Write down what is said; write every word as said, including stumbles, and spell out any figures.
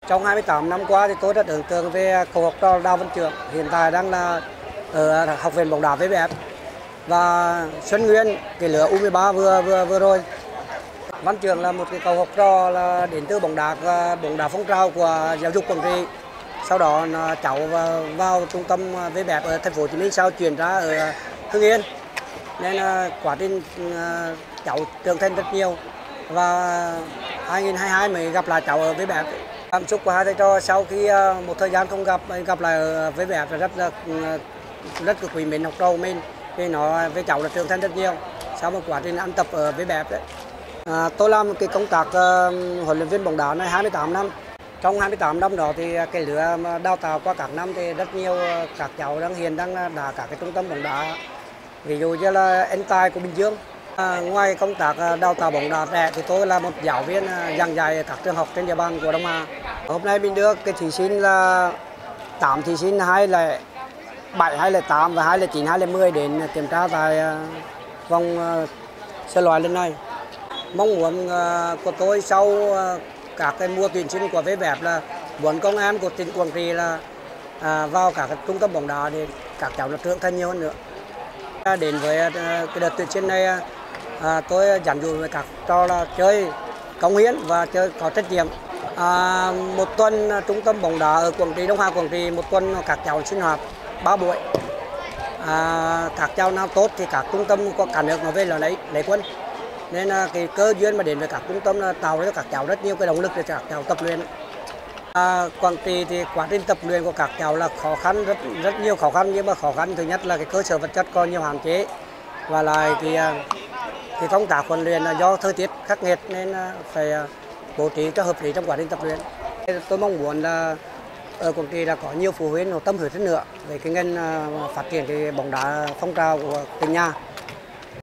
Trong hai mươi tám năm qua thì tôi rất ấn tượng về cầu học trò Đào Văn Trưởng, hiện tại đang là ở học viện bóng đá vê bê ép, và Xuân Nguyên cái lứa u mười ba vừa vừa vừa rồi. Văn Trưởng là một cái cầu học trò là đến từ bóng đá bóng đá phong trào của giáo dục Quảng Trị. Sau đó cháu vào, vào trung tâm vê bê ép ở thành phố Hồ Chí Minh, sau chuyển ra ở Hưng Yên, nên quá trình cháu trưởng thành rất nhiều, và hai nghìn không trăm hai mươi hai mới gặp lại cháu ở vê bê ép. Cảm xúc của hai thầy trò sau khi một thời gian không gặp gặp lại ở vê bê ép là rất là rất là quý mến học trò của mình, vì nó với cháu là trưởng thành rất nhiều sau một quá trình ăn tập ở vê bê ép đấy. À, tôi làm cái công tác uh, huấn luyện viên bóng đá này hai mươi tám năm. Trong hai mươi tám năm đó thì cái lứa đào tạo qua các năm thì rất nhiều các cháu đang hiện đang đá các cái trung tâm bóng đá, ví dụ như là Anh Tài của Bình Dương. À, ngoài công tác đào tạo bóng đá trẻ thì tôi là một giáo viên giảng dạy ở các trường học trên địa bàn của Đông Hà. Hôm nay mình đưa cái thí sinh là tám thí sinh, hai là bảy, hai là tám và hai là chín, hai là mười đến kiểm tra tại vòng sơ loại lần này. Mong muốn của tôi sau các cái mùa tuyển sinh của vê bê ép là muốn công an của tỉnh Quảng Trị là à, vào các trung tâm bóng đá để các cháu là trưởng thành nhiều hơn nữa. Đến với cái đợt tuyển sinh này, à, tôi dặn dụ với các trò là chơi cống hiến và chơi có trách nhiệm. À, một tuần trung tâm bóng đá ở Quảng Trị, Đông Hà, Quảng Trị, một tuần các cháu sinh hoạt ba buổi. À, các cháu nào tốt thì các trung tâm có cả nước nó về là lấy lấy quân. Nên cái cơ duyên mà đến với các trung tâm là tạo cho các cháu rất nhiều cái động lực để các cháu tập luyện. À, Quảng Trị thì quá trình tập luyện của các cháu là khó khăn, rất rất nhiều khó khăn, nhưng mà khó khăn thứ nhất là cái cơ sở vật chất còn nhiều hạn chế, và lại thì cái công tác huấn luyện là do thời tiết khắc nghiệt nên phải bố trí cho hợp lý trong quá trình tập luyện. Tôi mong muốn là ở Quảng Trị là có nhiều phụ huynh tâm huyết hơn nữa về cái ngành phát triển cái bóng đá phong trào của tỉnh nhà.